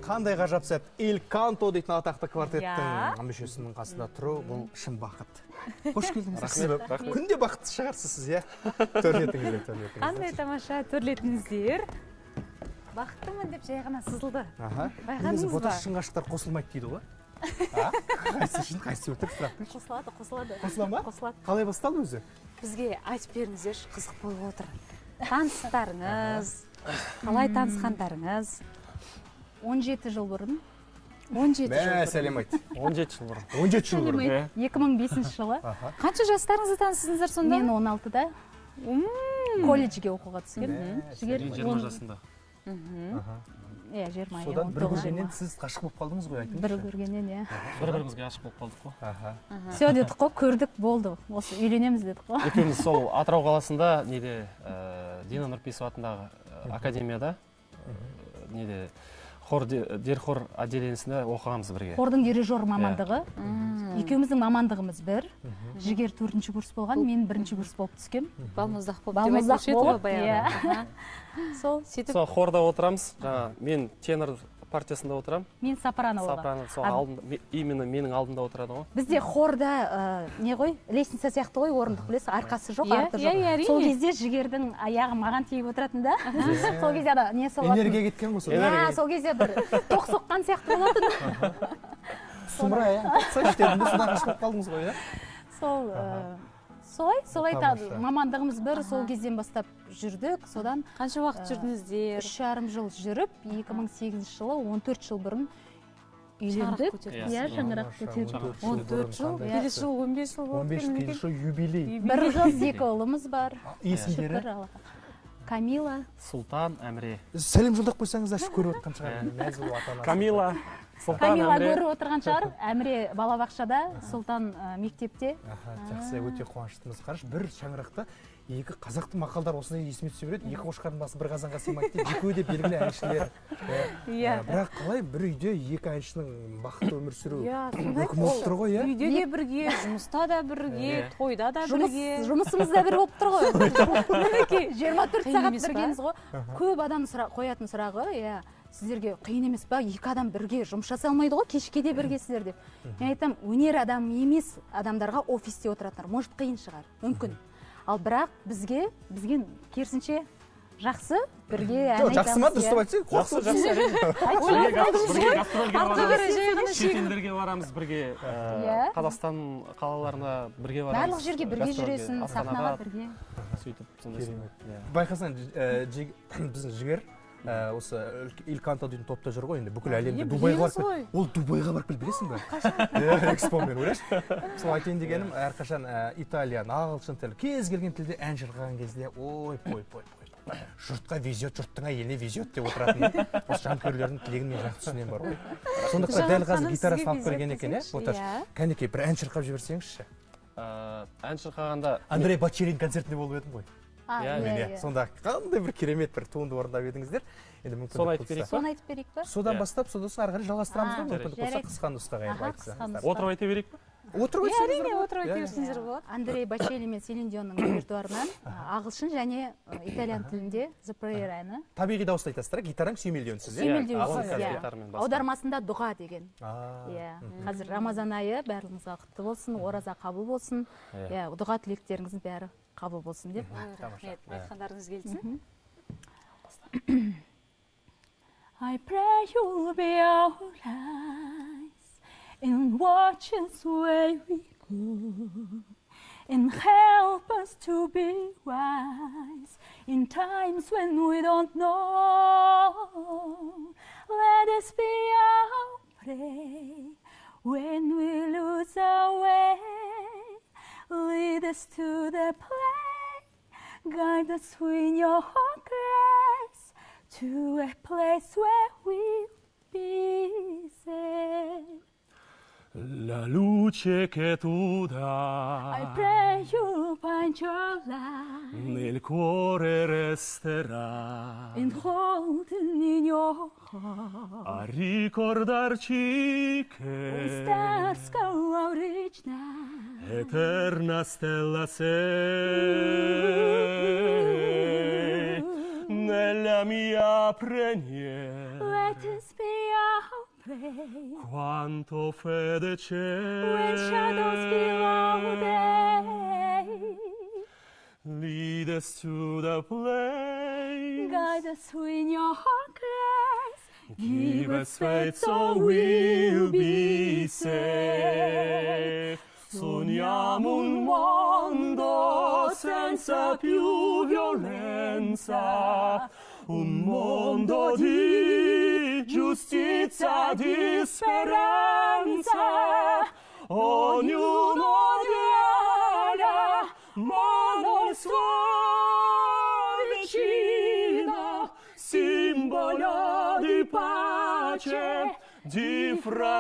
қандай ғажап сәт. Эль Канто дейтін атақты квартеттің мүшесінің қасында тұру, бұл шын бақыт. Қош келдіңіз. Рахмет. Күнде бақытты шығарсыз сіз, иә? Төрлетіңіздер. Қандай тамаша, төрлетіңіздер. Бақыттымын деп жай ғана сызылды. Байқадыңыз ба? Боташ шыңғаштар қосылмайды дейді ғой. Қайсы үшін, қайсы өтірік сұрақ? Қосылады. Қосыла ма? Қосылады. Қалай басталды өзі? Бізге айтып беріңіздерші, қызық болып отыр. Таныстарыңыз, қалай танысқандарыңыз? 17 жыл бұрын. 17 жыл бұрын. Сәлем айт. 17 жыл бұрын. 17 жыл бұрын. 2005 жылы. Қанша жастарыңызды танысыңыздар сонда? Мен 16-да колледжге оқуға түскен. Жігер 20 жасында. Иә, 20. Содан бір көргеннен сіз ғашық болып қалдыңыз ғой, айтыңызшы. Бір көргеннен, иә. Бір-бірімізге ғашық болып қалдық қой. Все дедік қой, көрдік, болды. Осы үйленеміз дедік қой. Екеуміз сол Атырау қаласында неде Дина Нұрпейісова атындағы академияда неде дерхор отделениесінде оқығанбыз бірге. Хордың дирижер мамандығы. Екеуміздің мамандығымыз бір. Жігер 4-ші курс болған, мен 1-ші курс болып түскем. Балмұздақ болып баяғы. Сол хорда отырамыз. Мен тенор партиясында отырам. Мен сопрано болған. Сопрано сол алдында, именно менің алдымда отырады ғой. Бізде хорда не ғой, лестница сияқты ғой, орындық білесіз, арқасы жоқ, арты жоқ. Сол кезде жігердің аяғы маған тиіп отыратын да. Сол кезде не солатын. Энергия кеткен ғой сол. Сол кезде бір тоқ соққан сияқты болатын. Сұмыра, іштедіңді содан ғашық болып қалдыңыз ғой, солай айтады. Мамандығымыз бір, сол кезден бастап жүрдік. Содан қанша уақыт жүрдіңіздер? 3,5 жыл жүріп, 2008 жылы 14 жыл бұрын үйлендік. Иә, шаңырақ көтердік. 14 жыл, келесі жыл 15 жыл болып 15 жыл юбилей. Бір қыз, 2 ұлымыз бар. Есімдері? Камила, Сұлтан, Әміре. Сәлем жолдап қойсаңыздаршы, көріп отқан шығар. Камила, Сұлтан, Камила Әміре. көріп отырған шығар. Әміре балабақшада, Сұлтан мектепте. Жақсы, өте қуаныштымыз. Қараш, бір шаңырақта екі қазақтың мақалдар осындай есіме түсе береді. Екі қошқардың басы бір қазанға сыймайды дейді. Екеуі де белгілі әншілер. Бірақ қалай бір үйде екі әншінің бақытты өмір сүру мүмкін болып тұр ғой, иә? Үйде де бірге, жұмыста да бірге, тойда да бірге. Жұмысымыз да бір болып тұр ғой. Мінекей, 24 сағат біргеміз ғой. Көп адам қоятын сұрағы, иә. Сіздерге қиын емес па? Екі адам бірге жұмыс жасай алмайды ғой, кешке де біргесіздер деп. Мен айтам, өнер адамы емес адамдарға офисте отыратындар. Может, қиын шығар, мүмкін. Ал бірақ бізге керісінше жақсы, бірге ән айтамыз. Жақсы ма, дұрыстап айтсақ? Жақсы. Шетелдерге барамыз бірге, Қазақстан қалаларына бірге барамыз. Барлық жерге бірге жүресің, сахнаға бірге. Байқасан, біздің жігер осы Эль Канто дейтін топта жүр ғой, енді бүкіл әлемде Дубайға барып, ол Дубайға барып білесің бе? Экспомен, ойлашы. Сол айтайын дегенім, әрқашан итальян, ағылшын тілі, кез келген тілде ән шырқаған кезде, ой, жұртқа везет, жұрттың әйеліне везет деп отыратын. Осы жанкүйерлердің тілегін мен жақсы түсінем бар ғой. Сондықтан дәл қазір гитара салып берген екен, Боташ. Кәнекей, бір ән шырқап жіберсеңізші. Ән шырқағанда Андрей Бочерин концертінде болып едім ғой. Сонда қандай бір керемет бір туынды орындап едіңіздер. Соны айтып берейік па? Содан бастап, содан ары қарай жалғастырамыз ғой, мүмкіндік болса қысқан нұсқаға айтсаңыздар. Отырып айта берейік па? Отырып айтсаңыздар болады. Андрей Бочелли мен Селин Дионның репертуарынан ағылшын және итальян тілінде The Prayer әні. Табиғи дауыста айтасыздар, гитараң сүйемелдеусіз. Аудармасында дұға деген. Қазір Рамазан айы бәріңізге құтты болсын, ораза қабыл болсын. Дұға тілектеріңіздің бәрі қабыл болсын деп. Айтқандарыңыз келсін. I pray you'll be alright and watch us where we go and help us to be wise in times when we don't know. Let us be our prayer when we lose our way. Lead us to the place, guide us in your grace, to a place where we'll be safe. La luce che tu dai, I pray you find your light, nel cuore resterà, and holding in your heart, a ricordarci che stars go out each night, eterna stella sei nella mia preghiera. Let us be our pray. Quanto fede c'è. When shadows fill our day. Lead us to the place. Guide us in your grace. Give us faith so we'll be safe. Sogniamo un mondo senza più violenza, un mondo di giustizia, di speranza. Ognuno diana, ma non sto vicino, simbolo di pace, di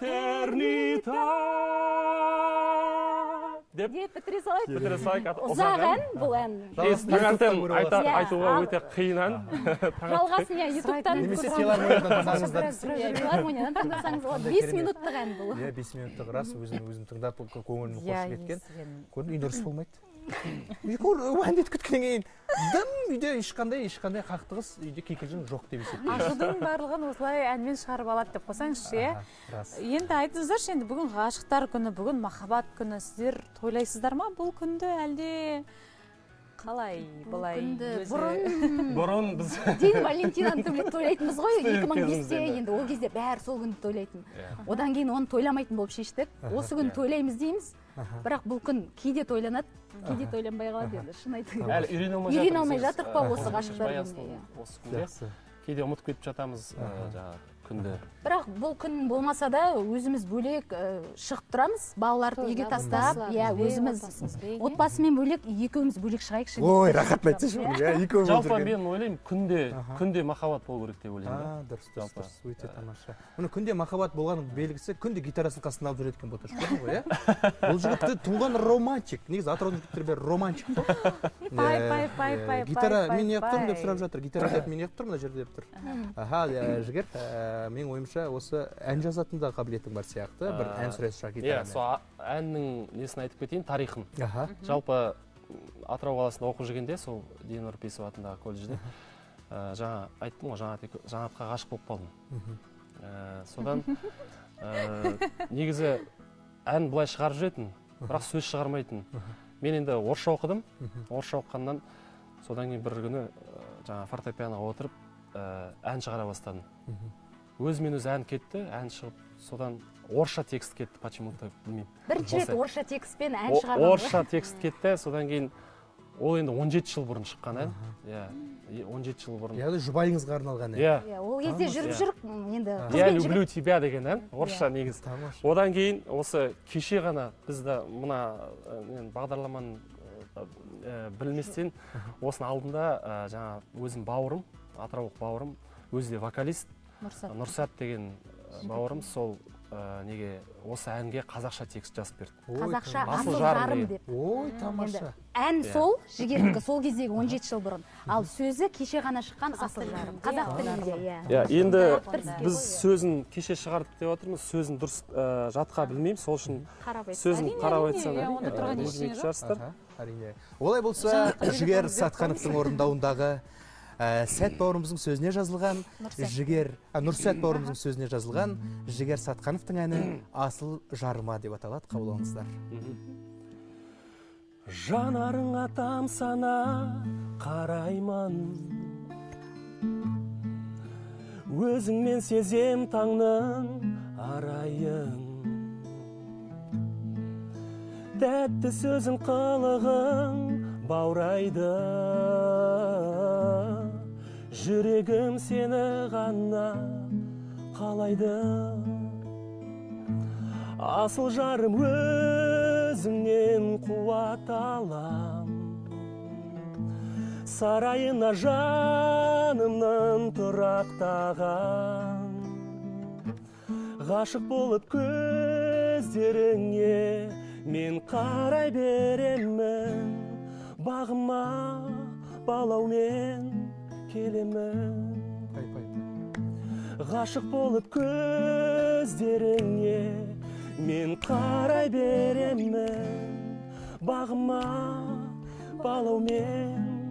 fraternità. Деп бітіре салайық. Бітіре салайық. Ұзақ ән бұл ән. Таңертең айтуға өте қиын ән. Жалғасын ютубтан немесе филармониядан тыңдасаңыздар. Филармониядан тыңдасаңыз болады. 5 минуттық ән бұл. 5 минуттық рас, өзін тыңдап көңілін қош кеткен. Көрдің, үйде ұрыс болмайды. Әндет күткеннен кейін дым үйде ешқандай қақтығыс, үйде кикілжің жоқ деп есептеймін. Ашудың барлығын осылай әнмен шығарып алады деп қойсаңызшы, иә? Енді айтыңыздаршы, енді бүгін ғашықтар күні, бүгін махаббат күні. Сіздер тойлайсыздар ма бұл күнді, әлде қалай былай? Бұрын біз День Валентинаны тойлайтынбыз ғой, 2005-те енді ол кезде бәрі сол күнді тойлайтын. Одан кейін оны тойламайтын болып шештік. Осы күн тойлаймыз дейміз. Бірақ бұл күн кейде тойланады, кейде тойланбай қалады енді, шын айтайын. әлі Үйрене алмай жатырық па осы ғашықтар күніне? Осы күнде кейде ұмытып кетіп жатамыз күнді. Бірақ бұл күн болмаса да өзіміз бөлек шығып тұрамыз, балаларды үйге тастап, өзіміз отбасымен бөлек, екеуміз бөлек шығайықшы. Ой, рахат айтсайшы. Жалпы мен ойлаймын, күнде махаббат болу керек деп ойлаймын. Дұрыс, өте тамаша. Мұны күнде махаббат болғанның белгісі, күнде гитарасын қасында алып жүреді екен Боташ, көрдің ғой, иә? Бұл жігітті туған романтик. Негізі атыраудың жігіттері бәрі романтик. Гитара мен неғып тұрмын деп сұрап жатыр. Гитара деп мен неғып тұрмын, мына жерде деп тұр. Аха, жігіт, мен ойымша осы ән жазатын да қабілетің бар сияқты, бір ән сүресі шақ гитарамен. Сол әннің несін айтып кетейін, тарихын. Жалпы Атырау қаласында оқып жүргенде, сол Дина Нұрпейісова атындағы колледжде, жаңа айттым ғой, жаңатқа ғашық болып қалдым. Содан негізі ән былай шығарып жүретін, бірақ сөз шығармайтын. Мен енді орысша оқыдым, орысша оқығаннан содан кейін бір күні жаңа фортепианоға отырып ән шығара бастадым. Өзімен өзі ән кетті, ән шығып, содан орысша текст кетті, почему-то білмеймін. Бірінші рет орысша текстпен ән шығарған ғой? Орысша текст кетті, содан кейін ол енді 17 жыл бұрын шыққан ән. 17 жыл бұрын. Яғни жұбайыңызға арналған ән. Ол кезде жүріп енді Я люблю тебя деген ән, орысша негіз. Одан кейін осы кеше ғана бізді мына бағдарламаны білместен осының алдында жаңа өзім бауырым, атырауық бауырым, өзі де вокалист, Нұрсат деген бауырым сол неге осы әнге қазақша текст жазып берді. Қазақша асыл жарым деп. Ой, тамаша. Ән сол, жігердікі сол кездегі 17 жыл бұрын. Ал сөзі кеше ғана шыққан асыл жарым. Қазақ тілінде. Енді біз сөзін кеше шығардық деп отырмыз, сөзін дұрыс жатқа білмеймін, сол үшін сөзін қарап айтсам әрине. Олай болса, Жігер Сатқановтың орындауындағы Сәт бауырымыздың сөзіне жазылған Нұрсәт бауырымыздың сөзіне жазылған Жігер Сатқановтың әні Асыл жарыма деп аталады, қабыл алыңыздар. Жанарыңа тамсана қараймын, өзіңмен сезем таңның арайын, тәтті сөзің қылығың баурайды, жүрегім сені ғана қалайды. Асыл жарым өзіңнен қуат алам, сарайына жанымнан тұрақтаған, ғашық болып көздеріңе мен қарай беремін, бағыма балаумен келемін. Ғашық болып көздеріңе мен қарай беремін, бағыма балаумен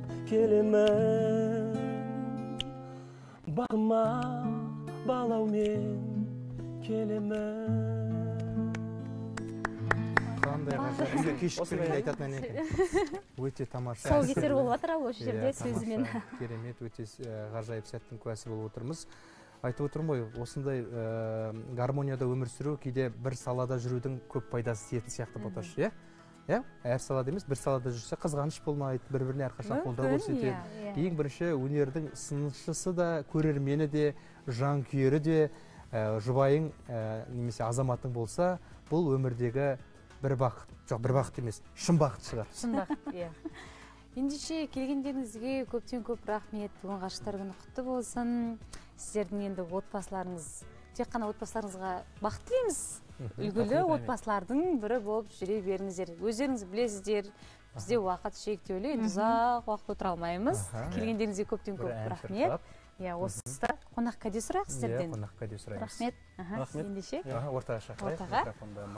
келемін, бағыма балаумен келемін. Қандай ғажап. Кешікпегенде айтатын ән екен. Өте тамаша. Сол кетер болып жатыр осы жерде сөзімен. Керемет, өте ғажайып сәттің куәсі болып отырмыз. Айтып отырмын ғой, осындай гармонияда өмір сүру кейде бір салада жүрудің көп пайдасы тиетін сияқты Боташ, иә? Әр салада емес, бір салада жүрсе қызғаныш болмайды, бір-біріне әрқашан қолдау көрсетеді. Ең бірінші өнердің сыншысы да, көрермені де, жанкүйері де, жұбайың немесе азаматың болса, бұл өмірдегі бір бақыт, жоқ бір бақыт емес, шын бақыт шығар. Шын бақыт, иә. Ендеше келгендеріңізге көптен көп рахмет. Бүгін ғашықтар күні құтты болсын. Сіздердің енді отбасыларыңыз, тек қана отбасыларыңызға бақыт тілейміз. Үлгілі отбасылардың бірі болып жүре беріңіздер. Өздеріңіз білесіздер, бізде уақыт шектеулі, ұзақ уақыт отыра алмаймыз. Келгендеріңізге көптен көп рахмет. Осы қонақ кәде сұрайық сіздерден. Қонақ кәде сұраймыз. Рахмет. Ендеше ортаға шақырайық.